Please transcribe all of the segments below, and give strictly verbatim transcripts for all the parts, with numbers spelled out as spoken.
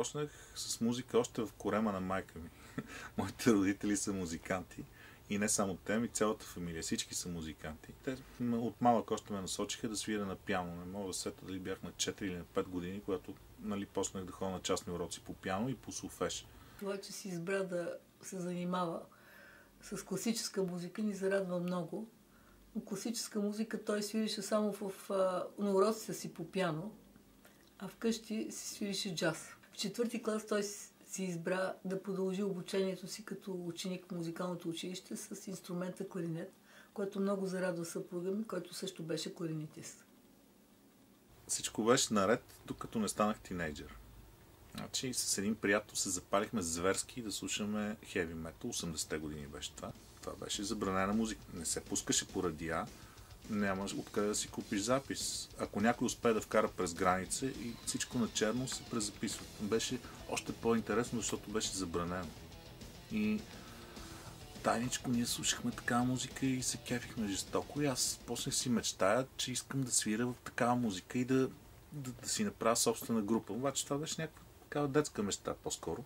започнах с музика още в корема на майка ми. Моите родители са музиканти. И не само те, ми цялата фамилия. Всички са музиканти. Те от малък още ме насочиха да свиря на пиано. Не мога да сета дали бях на четири или на пет години, когато нали, почнах да ходя на частни уроци по пиано и по солфеж. Това, че си избра да се занимава с класическа музика, ни зарадва много. Но класическа музика той свирише само в а, на уроците си по пиано, а вкъщи си свирише джаз. В четвърти клас той си избра да продължи обучението си като ученик в музикалното училище с инструмента кларинет, което много зарадва съпруга ми, който също беше кларинетист. Всичко беше наред, докато не станах тинейджър. Значи с един приятел се запалихме зверски да слушаме хеви метал. осемдесетте години беше това. Това беше забранена музика. Не се пускаше по радиа, нямаш откъде да си купиш запис. Ако някой успее да вкара през граница и всичко на черно се презаписва. Беше още по-интересно, защото беше забранено. И тайничко ние слушахме такава музика и се кефихме жестоко. И аз почнах си мечтая, че искам да свиря в такава музика и да, да, да си направя собствена група. Обаче това беше някаква такава детска мечта по-скоро.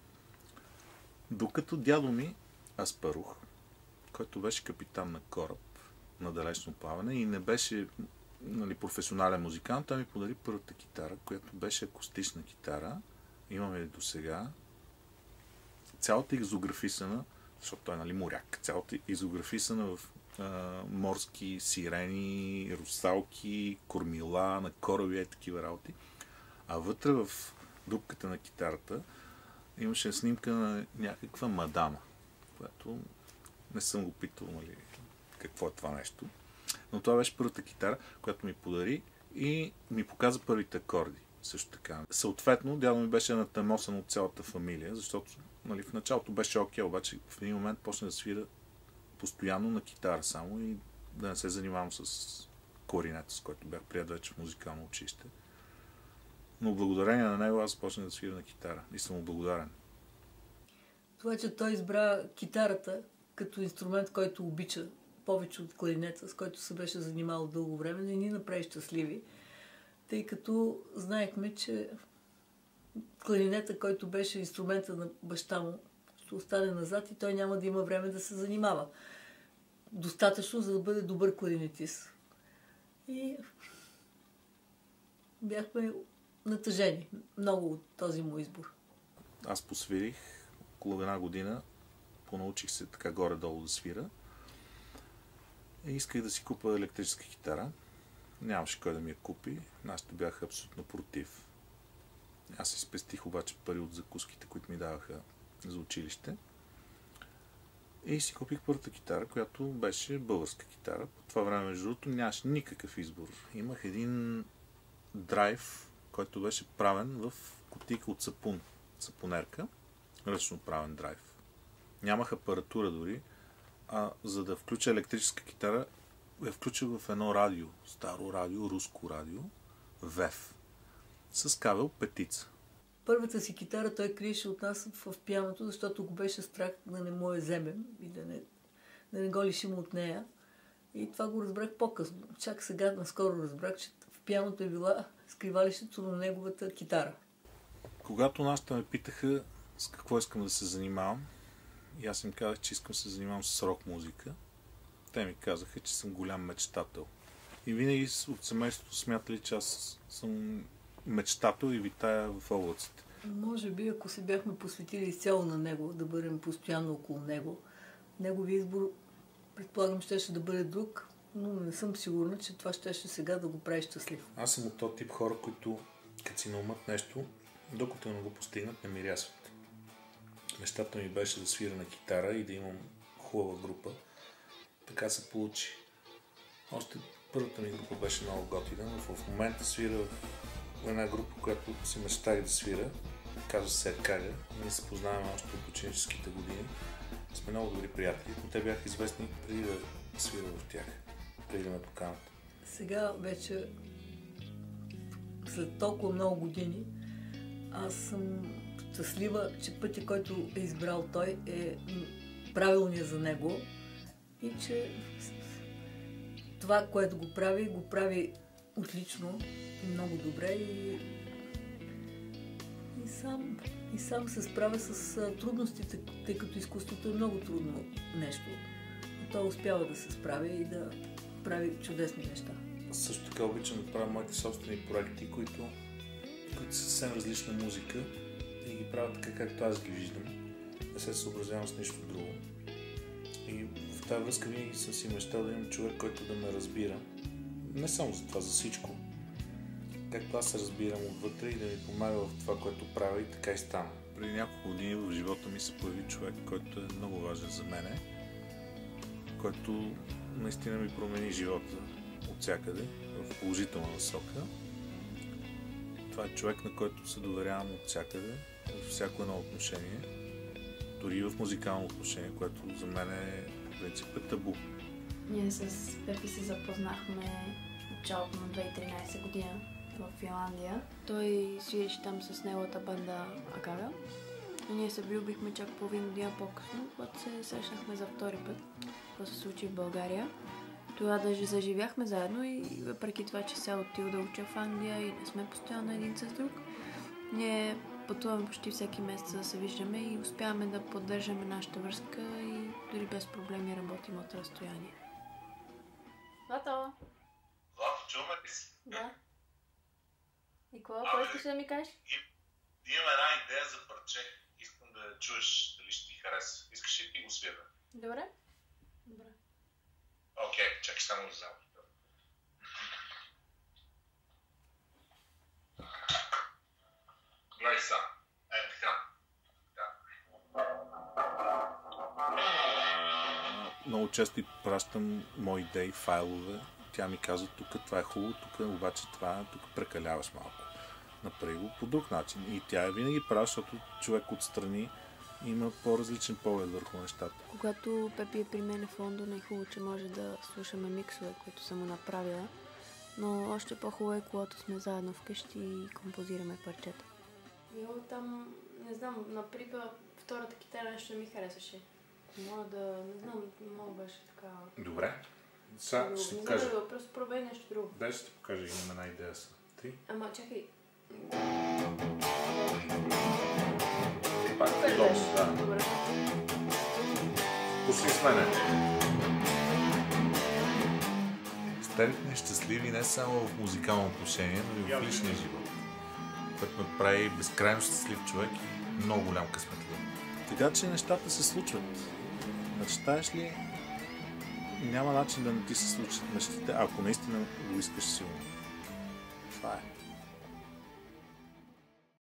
Докато дядо ми, Аспарух, който беше капитан на кораб на далечно плаване и не беше нали, професионален музикант, той ми подари първата китара, която беше акустична китара. Имаме и до сега. Цялата изографисана, защото той е нали, моряк, цялата изографисана в а, морски сирени, русалки, кормила на кораби и такива работи. А вътре в дупката на китарата имаше снимка на някаква мадама, която не съм го питал, нали, какво е това нещо. Но това беше първата китара, която ми подари и ми показа първите акорди. Също така. Съответно, дядо ми беше натъмосан от цялата фамилия, защото нали, в началото беше окей, обаче в един момент почна да свира постоянно на китара само и да не се занимавам с кларинета, с който бях прият вече в музикално училище. Но благодарение на него аз почнах да свира на китара и съм му благодарен. Това, че той избра китарата като инструмент, който обича повече от кларинета, с който се беше занимавал дълго време, не ни направи щастливи, тъй като знаехме, че кларинета, който беше инструмента на баща му, ще остане назад и той няма да има време да се занимава. Достатъчно, за да бъде добър кларинетист. И бяхме натъжени много от този му избор. Аз посвирих около една година, понаучих се така горе-долу да свира и исках да си купа електрическа китара. Нямаше кой да ми я купи. Нашите бяха абсолютно против. Аз си спестих обаче пари от закуските, които ми даваха за училище. И си купих първата китара, която беше българска китара. По това време, между другото, нямаше никакъв избор. Имах един драйв, който беше правен в кутийка от сапун. Сапунерка. Ръчно правен драйв. Нямах апаратура дори. А за да включа електрическа китара, я включих в едно радио. Старо радио, руско радио. ВЕФ. С кабел петица. Първата си китара той криеше от нас в пианото, защото го беше страх да не му я вземем и да не, да не го лишим от нея. И това го разбрах по-късно. Чак сега, наскоро разбрах, че в пианото е била скривалището на неговата китара. Когато нашите ме питаха с какво искам да се занимавам, и аз им казах, че искам да се занимавам с рок музика, те ми казаха, че съм голям мечтател. И винаги от семейството смятали, че аз съм мечтател и витая в облаците. Може би, ако се бяхме посветили изцяло на него, да бъдем постоянно около него, неговия избор, предполагам, щеше да бъде друг, но не съм сигурна, че това щеше сега да го прави щастлив. Аз съм от този тип хора, които като си наумат нещо, докато не го постигнат, не мирясват. Мечтата ми беше да свира на китара и да имам хубава група. Така се получи. Още първата ми група беше много готина, но в момента свира в една група, която си мечтах да свира. Казва се Каля. Ние се познаваме още от ученическите години. Сме много добри приятели, но те бяха известни преди да свира в тях, преди да ме поканат. Сега вече, след толкова много години, аз съм щастлива, че пътя, който е избрал той, е правилният за него и че това, което го прави, го прави отлично и много добре и, и сам, и сам се справя с а, трудностите, тъй като изкуството е много трудно нещо. Но той успява да се справя и да прави чудесни неща. Също така обичам да правя моите собствени проекти, които, които са съвсем различна музика и ги правя така, както аз ги виждам. Не се съобразявам с нищо друго. И в тази връзка винаги съм си мечтал да имам човек, който да ме разбира. Не само за това, за всичко. Както аз се разбирам отвътре и да ми помага в това, което правя, и така и стана. Преди няколко години в живота ми се появи човек, който е много важен за мене, който наистина ми промени живота от всякъде, в положителна насока. Това е човек, на който се доверявам от всякъде, в всяко едно отношение, дори и в музикално отношение, което за мен е в принцип е табу. Ние с Пепи се запознахме в началото на две хиляди и тринадесета година в Финландия. Той свиреше там с неговата банда Агара. Но ние се влюбихме чак половин година по-късно, когато се срещнахме за втори път, което се случи в България. Тогава даже заживяхме заедно и въпреки това, че се отил да уча в Англия и не сме постоянно един с друг, ние пътуваме почти всеки месец да се виждаме и успяваме да поддържаме нашата връзка и дори без проблеми работим от разстояние. Злато! Злато, чуваме ли си? Да. И какво? Кой искаш да ми кажеш? Имам една идея за парче. Искам да я чуеш, дали ще ти хареса. Искаш ли ти го свира? Добре. Добре. Окей, okay, чакай само да взема. Гледай са. Е, така. Много често и пращам мои идеи, файлове. Тя ми казва, тук това е хубаво, тук обаче това, тук прекаляваш малко. Направи го по друг начин. И тя е винаги права, защото човек отстрани има по-различен поглед върху нещата. Когато Пепи е при мен в Лондон, е хубаво, че може да слушаме миксове, които съм му направила. Но още по-хубаво е, когато сме заедно вкъщи и композираме парчета. Било там, не знам, на припа втората китара нещо не ми харесваше. Мога да, не знам, много беше така... Добре. Сега ще ти покажа. Да, просто пробей нещо друго. Дай ще ти покажа, имам една идея са. Три. Ама чакай. Пак е удобно, да. Добре. Пусти с мене. Станахме щастливи не само в музикално отношение, но и в личния живот. Което ме прави безкрайно щастлив човек и много голям късметлив. Така че нещата се случват. Мечтаеш ли, няма начин да не ти се случат мечтите, ако наистина го искаш силно. Това е.